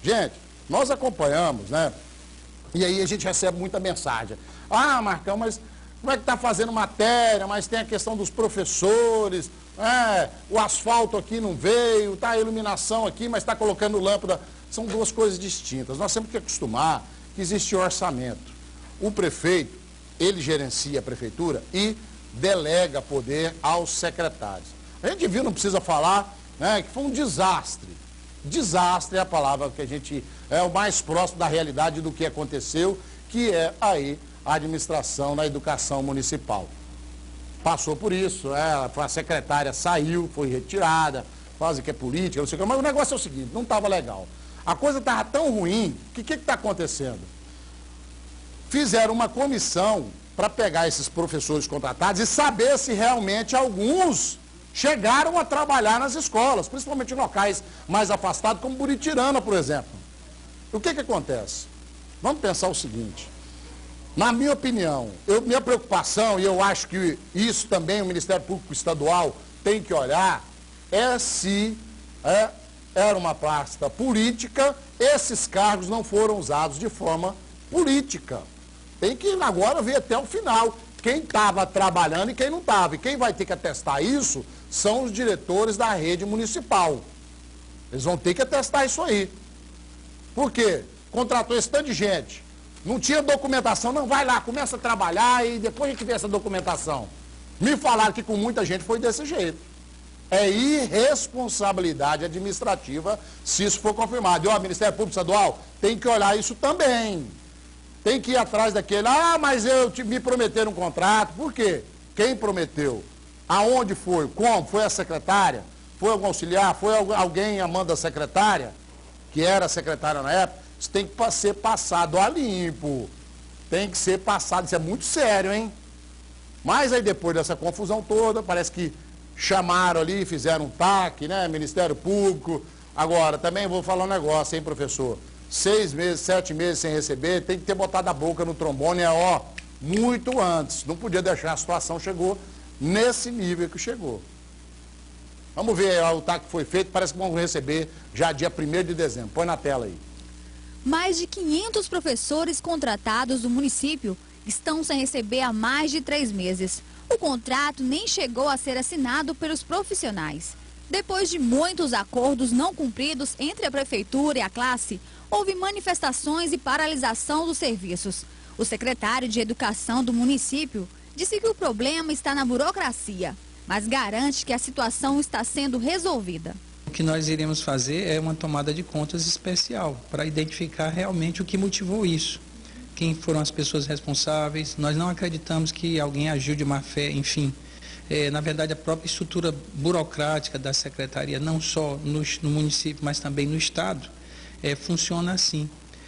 Gente, nós acompanhamos, né? E aí a gente recebe muita mensagem. Ah, Marcão, mas como é que está fazendo matéria? Mas tem a questão dos professores, o asfalto aqui não veio, tá a iluminação aqui, mas está colocando lâmpada. São duas coisas distintas. Nós temos que acostumar que existe orçamento. O prefeito, ele gerencia a prefeitura e delega poder aos secretários. A gente viu, não precisa falar, né, que foi um desastre. Desastre é a palavra que a gente é o mais próximo da realidade do que aconteceu, que é aí a administração da educação municipal. Passou por isso, a secretária saiu, foi retirada, quase que é política, não sei o que, mas o negócio é o seguinte, não estava legal. A coisa estava tão ruim, que está acontecendo? Fizeram uma comissão para pegar esses professores contratados e saber se realmente alguns chegaram a trabalhar nas escolas, principalmente em locais mais afastados, como Buritirana, por exemplo. O que acontece? Vamos pensar o seguinte, na minha opinião, minha preocupação, e eu acho que isso também o Ministério Público Estadual tem que olhar, é se era uma pasta política, esses cargos não foram usados de forma política. Tem que agora ver até o final quem estava trabalhando e quem não estava. E quem vai ter que atestar isso são os diretores da rede municipal. Eles vão ter que atestar isso aí. Por quê? Contratou esse tanto de gente. Não tinha documentação, não, vai lá, começa a trabalhar e depois a gente vê essa documentação. Me falaram que com muita gente foi desse jeito. É irresponsabilidade administrativa se isso for confirmado. E o Ministério Público Estadual tem que olhar isso também. Tem que ir atrás daquele, mas me prometeram um contrato. Por quê? Quem prometeu? Aonde foi? Como? Foi a secretária? Foi algum auxiliar? Foi alguém a mão da secretária? Que era a secretária na época? Isso tem que ser passado a limpo. Tem que ser passado, isso é muito sério, hein? Mas aí depois dessa confusão toda, parece que chamaram ali, fizeram um TAC, né? Ministério Público. Agora, também vou falar um negócio, hein, professor? 6 meses, 7 meses sem receber, tem que ter botado a boca no trombone, muito antes. Não podia deixar, a situação chegou nesse nível que chegou. Vamos ver o TAC que foi feito, parece que vão receber já dia 1º de dezembro. Põe na tela aí. Mais de 500 professores contratados do município estão sem receber há mais de 3 meses. O contrato nem chegou a ser assinado pelos profissionais. Depois de muitos acordos não cumpridos entre a prefeitura e a classe, houve manifestações e paralisação dos serviços. O secretário de Educação do município disse que o problema está na burocracia, mas garante que a situação está sendo resolvida. O que nós iremos fazer é uma tomada de contas especial para identificar realmente o que motivou isso. Quem foram as pessoas responsáveis, nós não acreditamos que alguém agiu de má fé, enfim. Na verdade, a própria estrutura burocrática da secretaria, não só no município, mas também no estado, funciona assim.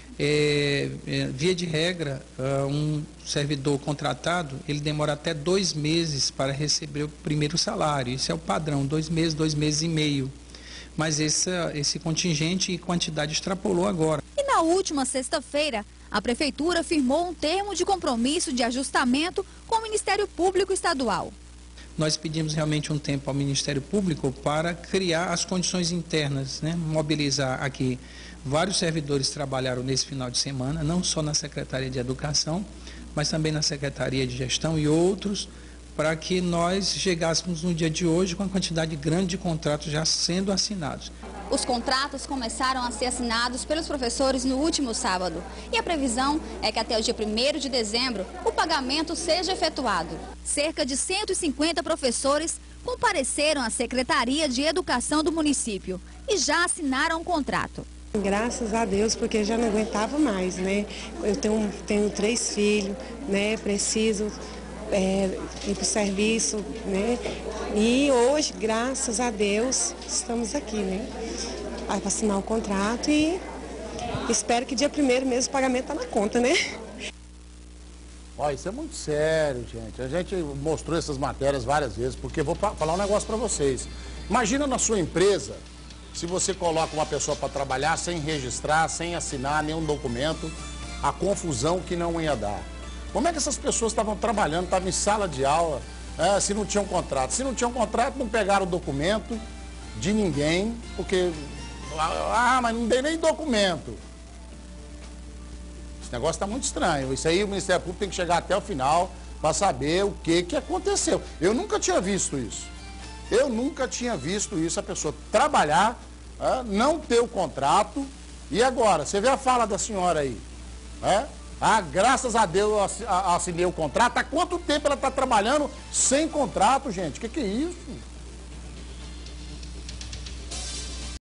Via de regra, um servidor contratado, ele demora até 2 meses para receber o primeiro salário. Isso é o padrão, 2 meses e meio. Mas esse contingente e quantidade extrapolou agora. E na última sexta-feira, a prefeitura firmou um termo de compromisso de ajustamento com o Ministério Público Estadual. Nós pedimos realmente um tempo ao Ministério Público para criar as condições internas, né? Mobilizar aqui. Vários servidores trabalharam nesse final de semana, não só na Secretaria de Educação, mas também na Secretaria de Gestão e outros, para que nós chegássemos no dia de hoje com uma quantidade grande de contratos já sendo assinados. Os contratos começaram a ser assinados pelos professores no último sábado. E a previsão é que até o dia 1º de dezembro o pagamento seja efetuado. Cerca de 150 professores compareceram à Secretaria de Educação do município e já assinaram o contrato. Graças a Deus, porque já não aguentava mais, né? Eu tenho 3 filhos, né? Preciso ir para o serviço, né? E hoje, graças a Deus, estamos aqui, né? Para assinar o contrato e espero que dia 1º mesmo o pagamento está na conta, né? Ó, isso é muito sério, gente. A gente mostrou essas matérias várias vezes, porque vou falar um negócio para vocês. Imagina na sua empresa, se você coloca uma pessoa para trabalhar sem registrar, sem assinar nenhum documento, a confusão que não ia dar. Como é que essas pessoas estavam trabalhando, estavam em sala de aula, se não tinham contrato? Se não tinham contrato, não pegaram o documento de ninguém, porque Ah, mas não dei nem documento. Esse negócio está muito estranho. Isso aí o Ministério Público tem que chegar até o final para saber o que aconteceu. Eu nunca tinha visto isso. Eu nunca tinha visto isso, a pessoa trabalhar, não ter o contrato. E agora, você vê a fala da senhora aí. Graças a Deus eu assinei o contrato. Há quanto tempo ela está trabalhando sem contrato, gente? O que é isso?